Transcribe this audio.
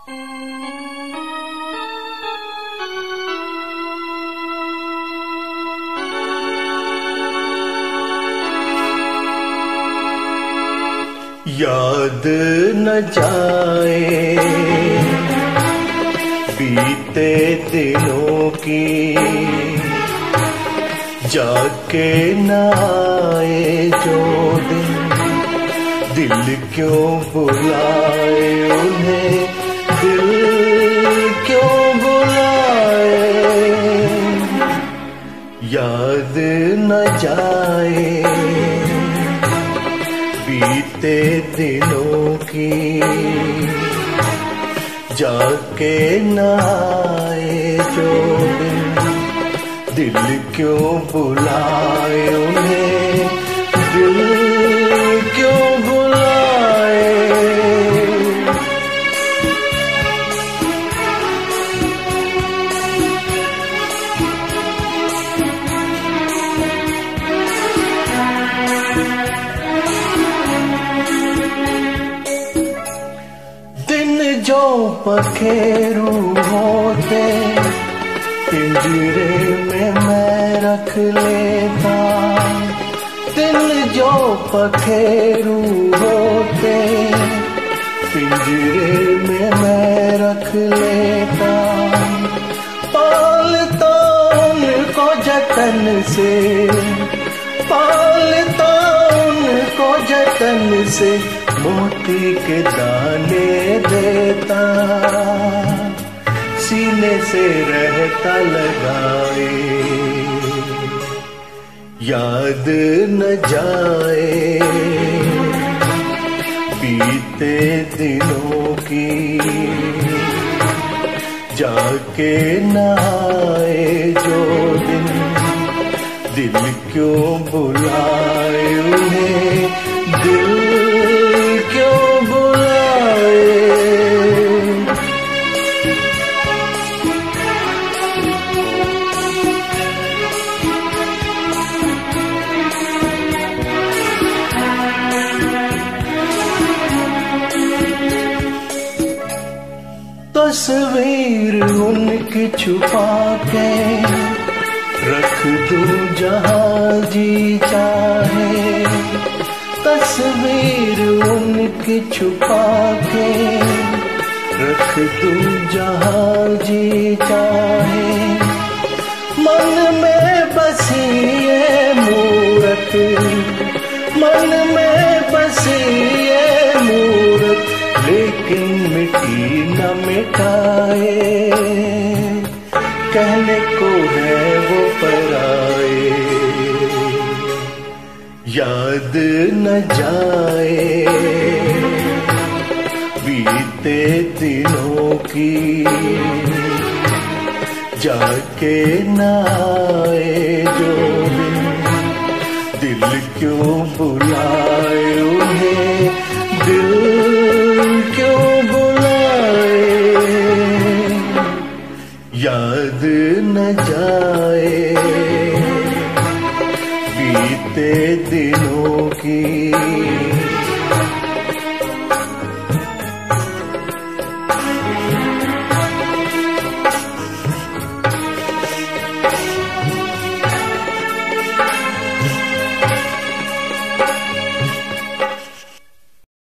याद न जाए बीते दिनों की, जाके न आए जो दिन, दिल क्यों बुलाए उन्हें, दिल क्यों बुलाए। याद न जाए बीते दिनों की, जाके न आए जो दिन, दिल क्यों बुलाए उन्हें, दिल क्यों बुलाए। जो पखेरू होते पिंजरे में मैं रख लेता, दिल जो पखेरू होते पिंजरे में मैं रख लेता, पालता उनको जतन से, पालता उनको जतन से, मोती के दाने देता, सीने से रहता लगाए। याद न जाए बीते दिनों की, जाके न आए जो दिन, दिल क्यों बुलाए उन्हें, दिल क्यों बुलाए। तस्वीर उनकी छुपा के रख दूं जहां जी चाहे, तस्वीर उनकी छुपा के रख दूं जहां जी चाहे, मन में बसी ये मूरत, मन में बसी ये मूरत, लेकिन मिटी न मिटाए, कहने को है वो पराए। याद न जाए बीते दिनों की, जाके न आए जो दिन, दिल क्यों बुलाए उन्हें, दिल क्यों बुलाए। याद न जाए बीते दिनों की,